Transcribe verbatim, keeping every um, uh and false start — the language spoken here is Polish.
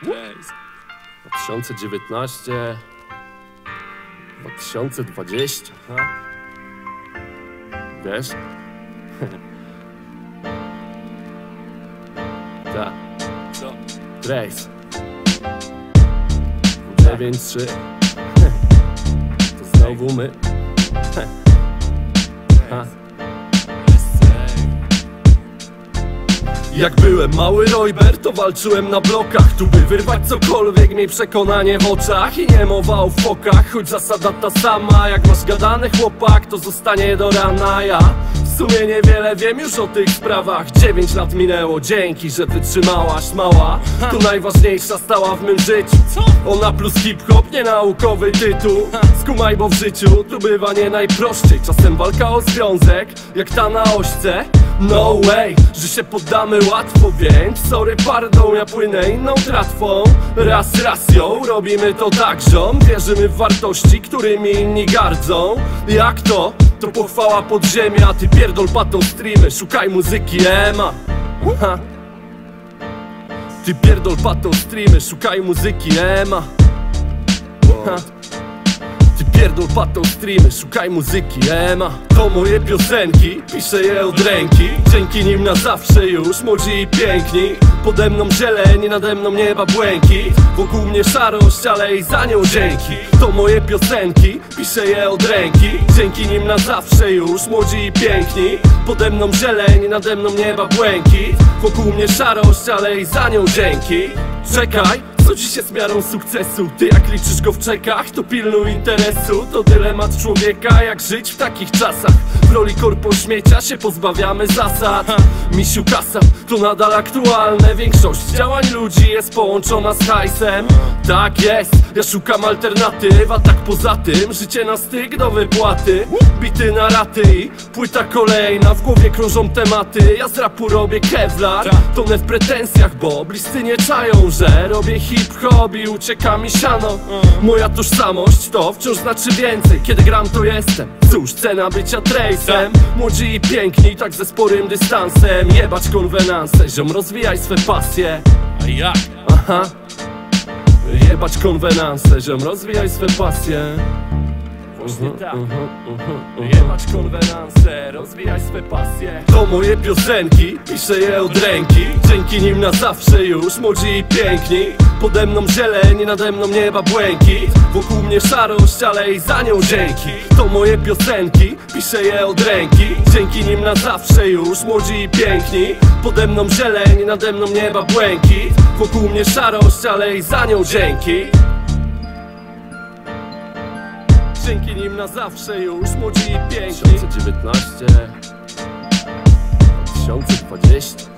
dwa tysiące dziewiętnaście, dwa tysiące dwadzieścia, ha? Wiesz? Tak. Co? Trace dziewięć trzy. To znowu my. Ha. Jak byłem mały Royber, to walczyłem na blokach, tu by wyrwać cokolwiek, miej przekonanie w oczach. I nie mowa o fokach, choć zasada ta sama. Jak masz gadany chłopak, to zostanie do rana. Ja w sumie niewiele wiem już o tych sprawach. Dziewięć lat minęło, dzięki, że wytrzymałaś, mała. To najważniejsza stała w mym życiu. Ona plus hip-hop, nie naukowy tytuł. Skumaj, bo w życiu tu bywa nie najprościej. Czasem walka o związek, jak ta na ośce. No way, że się poddamy łatwo, więc sorry pardon, ja płynę inną tratwą. Raz, raz ją, robimy to tak, ziom. Wierzymy w wartości, którymi inni gardzą. Jak to? To pochwała podziemia, a ty pierdol patą streamy, szukaj muzyki ema. Ha. Ty pierdol patą streamy, szukaj muzyki ema. Ha. Ty pierdol patą streamy, szukaj muzyki ema. To moje piosenki, piszę je od ręki. Dzięki nim na zawsze już młodzi i piękni. Pode mną zieleń, nade mną nieba błękit. Wokół mnie szarość, ale i za nią dzięki. To moje piosenki, piszę je od ręki. Dzięki nim na zawsze już młodzi i piękni. Pode mną zieleń, nade mną nieba błękit. Wokół mnie szarość, ale i za nią dzięki. Czekaj, co dziś jest miarą sukcesu? Ty jak liczysz go w czekach, to pilnuj interesu. To dylemat człowieka, jak żyć w takich czasach. W roli korpo śmiecia się pozbawiamy zasad. Misiu kasa, to nadal aktualne. Większość działań ludzi jest połączona z hajsem. Tak jest, ja szukam alternatyw. A tak poza tym, życie na styk do wypłaty. Bity na raty i płyta kolejna. W głowie krążą tematy, ja z rapu robię kevlar. Tonę w pretensjach, bo bliscy nie czają, że robię hip-hop i ucieka mi siano. Moja tożsamość to wciąż znaczy więcej. Kiedy gram to jestem, cóż, cena bycia Trace'em. Młodzi i piękni, tak ze sporym dystansem. Jebać konwenanse, ziom, rozwijaj swe pasje. A jak? Aha. Jebać konwenanse, ziom, rozwijaj swe pasje. Właśnie tak. Jebać konwenanse, rozwijaj swe pasje. To moje piosenki, piszę je od ręki. Dzięki nim na zawsze już młodzi i piękni. Pode mną zieleń, nade mną nieba błękit. Wokół mnie szarość, ale i za nią dzięki. To moje piosenki, piszę je od ręki. Dzięki nim na zawsze już młodzi i piękni. Pode mną zieleń, nade mną nieba błękit. Wokół mnie szarość, ale i za nią dzięki. Dzięki nim na zawsze już młodzi i piękni. dwa tysiące dziewiętnaście, dwa tysiące dwadzieścia.